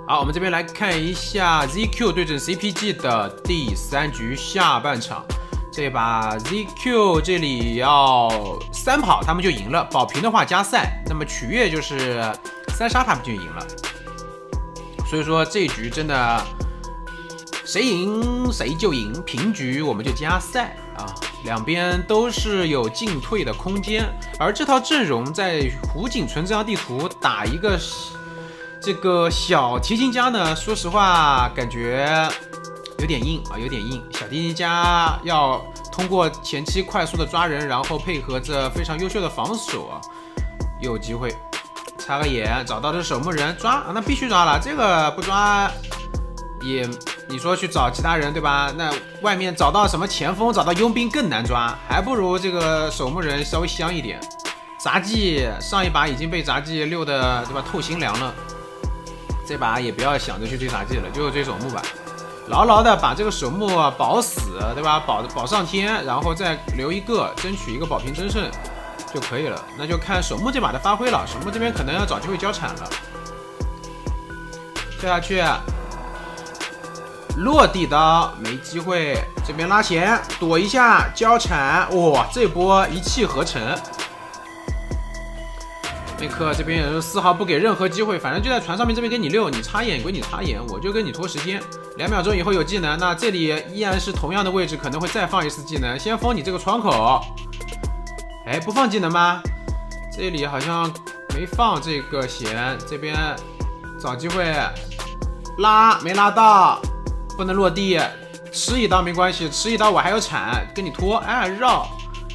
好，我们这边来看一下 ZQ 对阵 CPG 的第3局下半场。这把 ZQ 这里要3跑，他们就赢了；保平的话加赛，那么取悦就是3杀，他们就赢了。所以说这一局真的谁赢谁就赢，平局我们就加赛啊。两边都是有进退的空间，而这套阵容在湖景村这样地图打一个这个小提琴家呢，说实话感觉有点硬啊，有点硬。小提琴家要通过前期快速的抓人，然后配合着非常优秀的防守啊，有机会。插个眼，找到这守墓人抓啊，那必须抓了，这个不抓也。你说去找其他人对吧？那外面找到什么前锋，找到佣兵更难抓，还不如这个守墓人稍微香一点。杂技上一把已经被杂技溜的对吧透心凉了，这把也不要想着去追杂技了，就追守墓吧，牢牢的把这个守墓保死对吧？保上天，然后再留一个，争取一个保平争胜就可以了。那就看守墓这把的发挥了，守墓这边可能要找机会交铲了，跳下去。落地刀没机会，这边拉弦躲一下交铲，哇，这波一气呵成。梅克这边也是丝毫不给任何机会，反正就在船上面这边跟你溜，你插眼归你插眼，我就跟你拖时间。2秒钟以后有技能，那这里依然是同样的位置，可能会再放一次技能，先封你这个窗口。哎，不放技能吗？这里好像没放这个弦，这边找机会拉没拉到。不能落地，吃一刀没关系，吃一刀我还有铲，跟你拖，哎绕，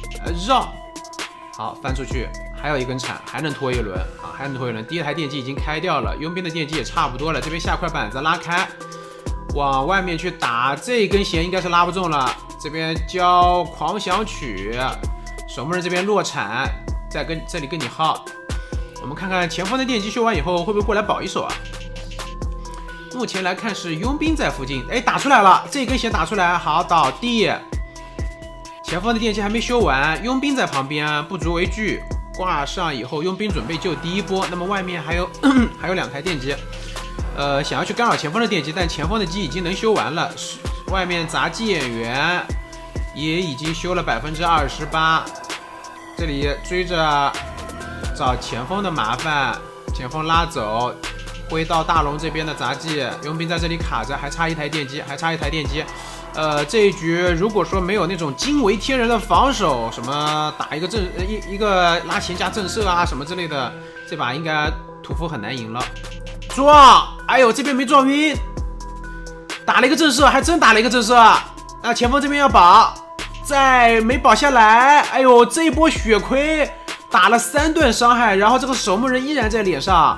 好翻出去，还有一根铲，还能拖一轮啊，还能拖一轮。第一台电机已经开掉了，佣兵的电机也差不多了，这边下块板子拉开，往外面去打，这根弦应该是拉不中了，这边交狂想曲，守墓人这边落铲，再跟这里跟你耗，我们看看前锋的电机修完以后会不会过来保一手啊？目前来看是佣兵在附近，哎，打出来了，这根弦打出来，好倒地。前锋的电机还没修完，佣兵在旁边，不足为惧。挂上以后，佣兵准备救第一波。那么外面还有还有2台电机，想要去干扰前锋的电机，但前锋的机已经能修完了。外面杂技演员也已经修了28%，这里追着找前锋的麻烦，前锋拉走。回到大龙这边的杂技，佣兵在这里卡着，还差一台电机，这一局如果说没有那种惊为天人的防守，什么打一个一个拉弦加震慑啊什么之类的，这把应该屠夫很难赢了。撞，哎呦，这边没撞晕，打了一个震慑，还真打了一个震慑。那前锋这边要保，再没保下来，哎呦，这一波血亏，打了3段伤害，然后这个守墓人依然在脸上。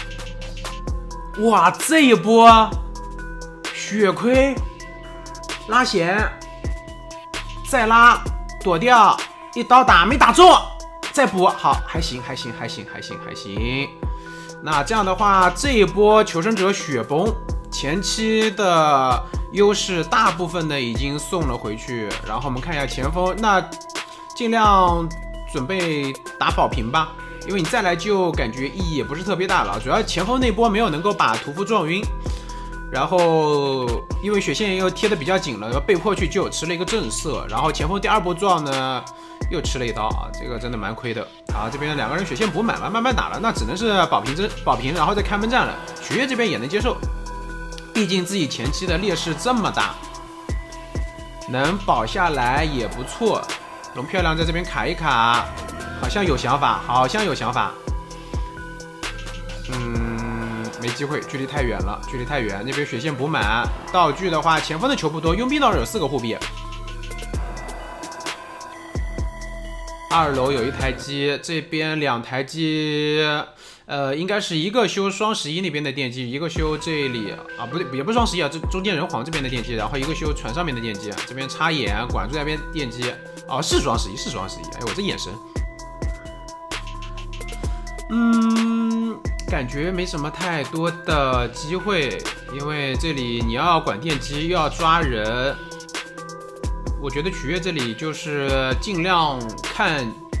哇，这一波血亏，拉弦，再拉，躲掉，一刀打没打中，再补，好，还行。那这样的话，这一波求生者血崩，前期的优势大部分呢已经送了回去。然后我们看一下前锋，那尽量准备打保平吧。因为你再来救，感觉意义也不是特别大了，主要前锋那波没有能够把屠夫撞晕，然后因为血线又贴的比较紧了，被迫去救，吃了一个震慑，然后前锋第2波撞呢又吃了一刀啊，这个真的蛮亏的。好，这边2个人血线补满了，慢慢打了，那只能是保平，然后再开门战了。许悦这边也能接受，毕竟自己前期的劣势这么大，能保下来也不错。龙漂亮在这边卡一卡。好像有想法，没机会，距离太远了，那边血线补满，道具的话，前锋的球不多，佣兵倒是有4个护臂。2楼有1台机，这边2台机，应该是一个修双11那边的电机，一个修这里啊，不对，也不是双11啊，这中间人皇这边的电机，然后一个修船上面的电机，这边插眼管住那边电机，哦，是双11，哎，我这眼神。感觉没什么太多的机会，因为这里你要管电机又要抓人，我觉得取悦这里就是尽量看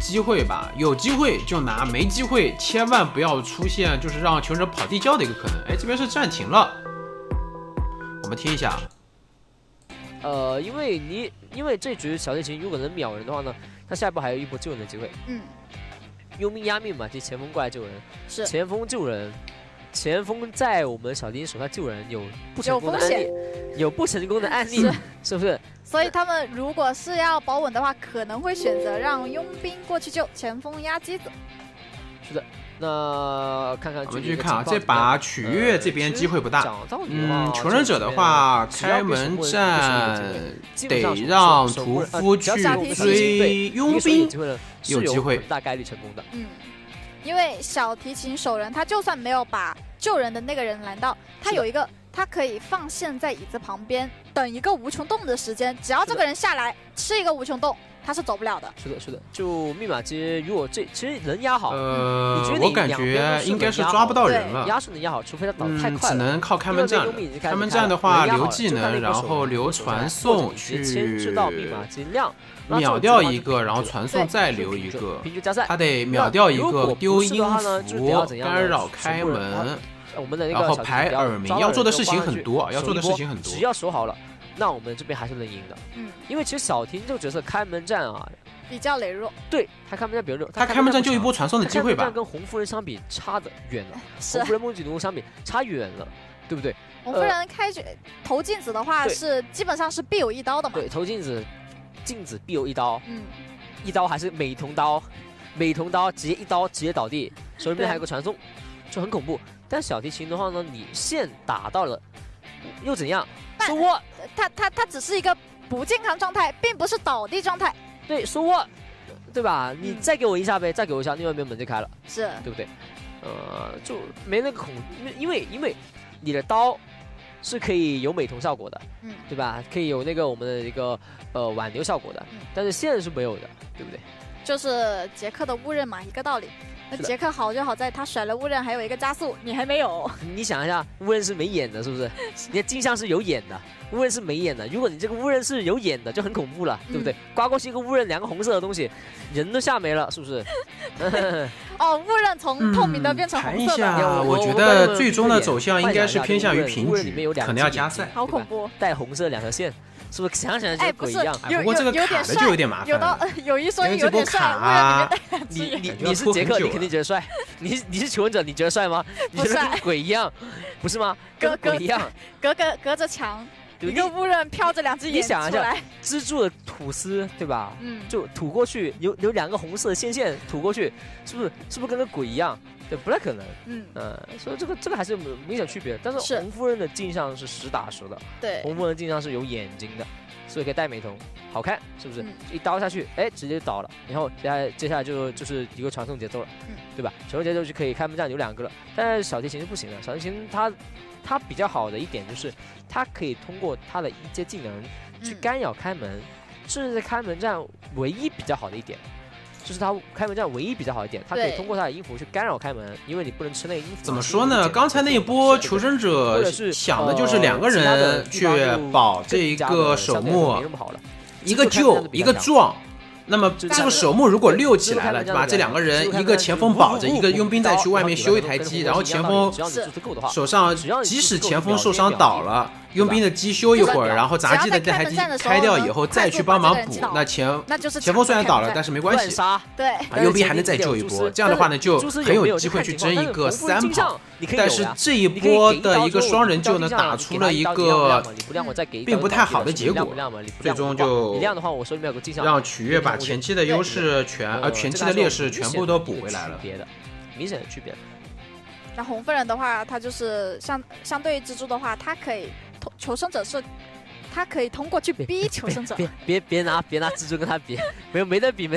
机会吧，有机会就拿，没机会千万不要出现就是让求生者跑地窖的一个可能。哎，这边是暂停了，我们听一下。 因为这局小提琴如果能秒人的话呢，他下一步还有一波救人的机会。佣兵压命嘛，这前锋过来救人， 是前锋救人。前锋在我们小提琴手下救人有不成功的案例，有不成功的案例，是不是？ 所以他们如果是要保稳的话，可能会选择让佣兵过去救，前锋压机子。 是的，那看看我们继续看啊，这把曲月这边机会不大。求生者的话，开门战得让屠夫去追佣兵，有机会， 大概率成功的。 因为小提琴手人他就算没有把救人的那个人拦到，他有一个，他可以放线在椅子旁边，等一个无穷洞的时间，只要这个人下来吃一个无穷洞，他是走不了的。 是的，是的。就密码机，如果其实能压好， 我感觉应该是抓不到人了。 压是能压好，除非他倒得太快了。 只能靠开门战。开门战的话，留技能，然后留传送去牵制到密码机量。 秒掉一个，然后传送再留一个，他得秒掉一个，丢音符，干扰开门，然后排耳鸣，要做的事情很多， 只要守好了，那我们这边还是能赢的。因为其实小婷这个角色开门战啊比较羸弱， 对他开门战比较弱， 他开门战就一波传送的机会吧。 跟红夫人相比差得远了，红夫人梦境奴相比差远了，对不对？ 红夫人投镜子的话是基本上是必有一刀的嘛。 对，投镜子必有一刀，一刀还是美瞳刀，美瞳刀直接一刀直接倒地，手里面还有个传送，就很恐怖。但小提琴的话呢，你线打到了又怎样？说他只是一个不健康状态，并不是倒地状态。 对，说对吧？你再给我一下呗，再给我一下，另外一边门就开了， 是对不对？就没那个因为你的刀是可以有美瞳效果的，对吧？可以有那个我们的一个挽留效果的，但是线是没有的，对不对？ 就是杰克的误认嘛，一个道理。那杰克好就好在他甩了误认，还有一个加速，你还没有。 你想一下，误认是没眼的，是不是？你的镜像是有眼的，误认是没眼的。如果你这个误认是有眼的，就很恐怖了，对不对？刮过去一个误认，两个红色的东西，人都吓没了，是不是？ 哦，误认从透明的变成红色的。 谈一下，我觉得最终的走向应该是偏向于平局，可能要加赛。 好恐怖， 带红色两条线。是不是想想就鬼一样？ 不过这个卡的就有点麻烦。 有一说一，有点帅。 你是杰克，你肯定觉得帅。你是求生者，你觉得帅吗？你觉得跟鬼一样，不是吗？跟鬼一样， 隔着墙，一个误认飘着两只眼出来。 你想一下，蜘蛛的吐丝，对吧？就吐过去，有两个红色的线吐过去，是不是跟个鬼一样？对，不太可能。所以这个还是有明显区别。但是红夫人的镜像是实打实的， 对， 红夫人的镜像是有眼睛的，所以可以戴美瞳，好看，是不是？一刀下去，哎，直接就倒了。然后接下来就是一个传送节奏了，对吧？传送节奏就可以开门战有2个了。但是小提琴是不行的，小提琴它比较好的一点就是它可以通过它的一阶技能去干扰开门，这是开门战唯一比较好的一点。就是他开门战唯一比较好一点，他可以通过他的音符去干扰开门，因为你不能吃那个音符。 怎么说呢？刚才那一波求生者想的就是2个人去保这一个守墓，一个救一个撞。那么这个守墓如果溜起来了，对吧？这2个人，一个前锋保着，一个佣兵再去外面修一台机，然后前锋手上即使前锋受伤倒了，佣兵的机修一会儿，然后杂技的这台机开掉以后再去帮忙补，那前锋虽然倒了，但是没关系， 对， 佣兵还能再救一波。这样的话呢，就很有机会去争一个3跑。但是这一波的一个双人救呢，打出了一个并不太好的结果，最终就让曲月把前期的优势前期的劣势全部都补回来了。 明显的区别。 那红夫人的话，她就是相对于蜘蛛的话，她可以求生者是，她可以通过去逼求生者。 别拿蜘蛛跟他比，没得比。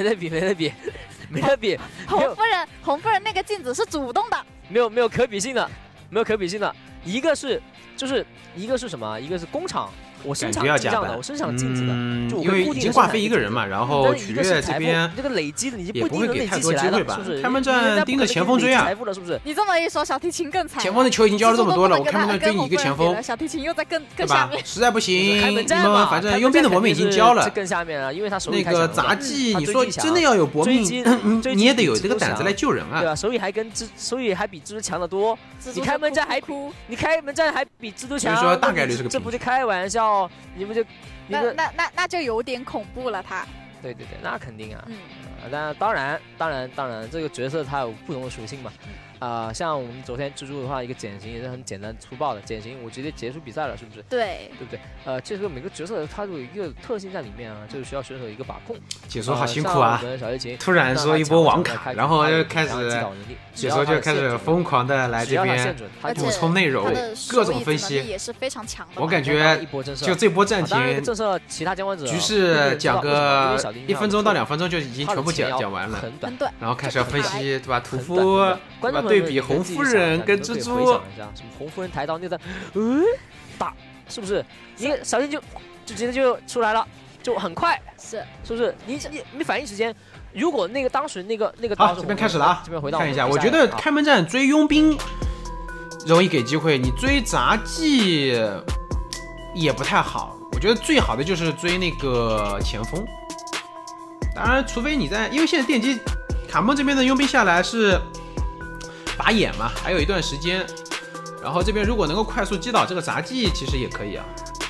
红夫人那个镜子是主动的， 没有可比性的， 一个是什么？一个是工厂。我生产这样的，我生产镜子的，就因为已经挂飞一个人嘛，然后曲月这边这个累积的，你也不会给太多机会吧？ 是不是？ 开门战盯着前锋追啊， 财富了是不是？ 你这么一说，小提琴更惨。 前锋的球已经交了这么多了，我开门战追你一个前锋， 小提琴又在更对吧？ 下面。 实在不行，你们反正佣兵的搏命已经交了， 更下面了，因为他手那个杂技，你说真的要有搏命，你也得有这个胆子来救人啊， 对吧？手艺还比蜘蛛强得多。你开门战还比蜘蛛强， 所以说大概率是个这不就开玩笑？你们就。 那就有点恐怖了，他。 对，那肯定啊。但当然，这个角色它有不同的属性嘛。像我们昨天蜘蛛的话，一个减刑也是很简单粗暴的，减刑我直接结束比赛了，是不是？ 对不对？这个每个角色它有一个特性在里面啊，就是需要选手一个把控。 解说好辛苦啊！ 小提琴突然说一波网卡，然后就开始解说就开始疯狂的来这边补充内容，各种分析也是非常强的。 我感觉就这波暂停， 其他监管者局势讲个1分钟到2分钟就已经全部讲完了， 很短， 然后开始要分析，对吧？屠夫，对吧？对比红夫人跟蜘蛛， 什么红夫人抬刀那个，打是不是？一个小心就直接就出来了，就很快，是不是？你反应时间，如果那个当时那个好，这边开始了啊， 这边回到看一下，我觉得开门战追佣兵容易给机会，你追杂技也不太好。我觉得最好的就是追那个前锋，当然，除非你在，因为现在电击卡梦这边的佣兵下来是把眼嘛，还有一段时间。然后这边如果能够快速击倒这个杂技，其实也可以啊。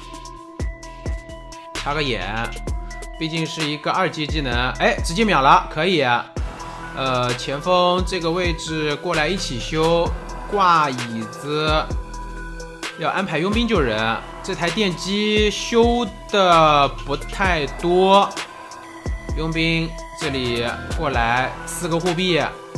插个眼，毕竟是一个2级技能，哎，直接秒了，可以。前锋这个位置过来一起修，挂椅子，要安排佣兵救人。这台电机修的不太多，佣兵这里过来4个护臂。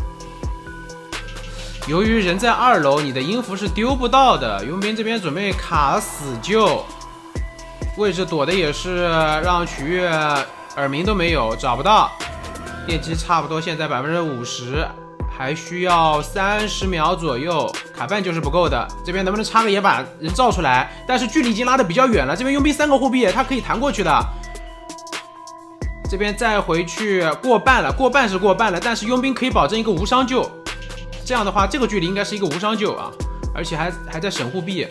由于人在2楼，你的音符是丢不到的。佣兵这边准备卡死救，位置躲的也是让曲月耳鸣都没有，找不到。电机差不多现在50%，还需要30秒左右，卡半就是不够的。这边能不能插个眼把人照出来？但是距离已经拉得比较远了。这边佣兵3个护臂，他可以弹过去的。这边再回去过半了，过半是过半了，但是佣兵可以保证一个无伤救。这样的话，这个距离应该是一个无伤救啊，而且还在省护臂。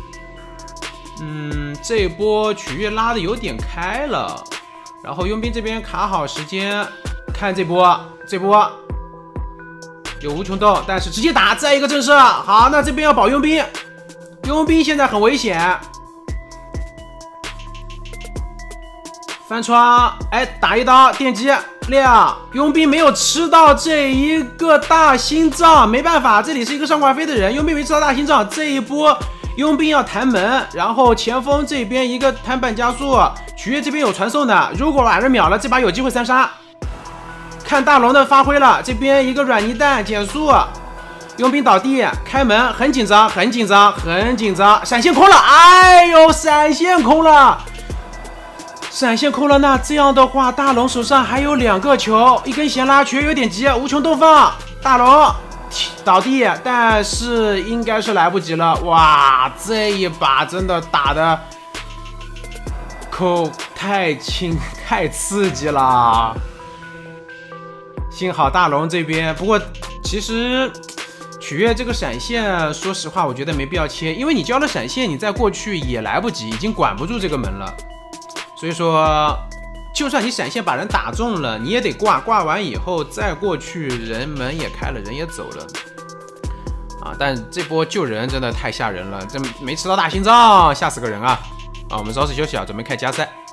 这一波曲月拉的有点开了，然后佣兵这边卡好时间，看这波有无穷洞，但是直接打，再一个震慑。好，那这边要保佣兵，佣兵现在很危险。翻窗，哎，打一刀，电击亮，佣兵没有吃到这一个大心脏，没办法，这里是一个上挂飞的人，佣兵没吃到大心脏，这一波佣兵要弹门，然后前锋这边一个弹板加速，曲月这边有传送的，如果把人秒了，这把有机会3杀。看大龙的发挥了，这边一个软泥弹减速，佣兵倒地，开门，很紧张，闪现空了，哎呦，闪现空了。那这样的话，大龙手上还有2个球，一根弦拉，曲月有点急，无穷洞放，大龙倒地，但是应该是来不及了。哇，这一把真的打的口太轻，太刺激了。幸好大龙这边，不过其实曲月这个闪现，说实话，我觉得没必要切，因为你交了闪现，你再过去也来不及，已经管不住这个门了。所以说，就算你闪现把人打中了，你也得挂完以后再过去，人门也开了，人也走了。但这波救人真的太吓人了，这没吃到大心脏，吓死个人啊！我们稍事休息啊，准备开加赛。